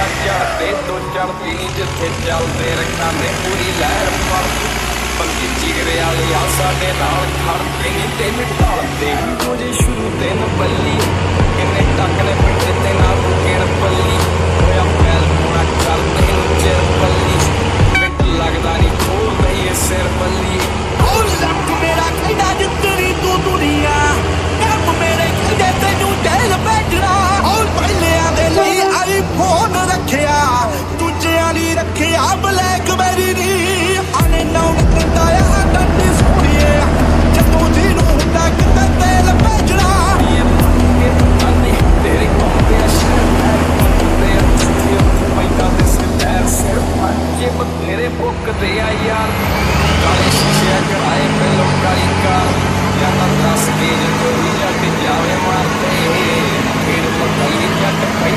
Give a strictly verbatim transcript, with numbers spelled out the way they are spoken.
चढ़ते तो चढ़ती नी जिथे चलते रखा ने पूरी लहर पर पंगी जिगरे वाले आ साडे नाल खड़ते नी तेन ढालते मुझे शुरू दिन बल्ली किन्ने टक ने पिंड ते नाल किण पल्ली होया पैर पूरा कर तैनू चिर पल्ली मिट लगदा नी खोल दईए सिर पल्ली और लक मेरा कहदा जितनी तू दुनिया कम मेरे कहदे तैनू दिल भेजना और पहले आदे लई आईफोन रखिया दूजियां ली रखिया ब्लैकबेरी नी आने नाउ निकलदा आ डंडी सोनिए जदों जी नू हुंदा किते तेल भेजना ये के ताने तेरे कोंदे शहर ते अच्छे पैदा दे सिर सिर पंजे तेरे बुक दे आ यार काले शीशे कराए पहलों काली कार या ना दस के जो कोई जग जावे मारते फिर पकड़ी जग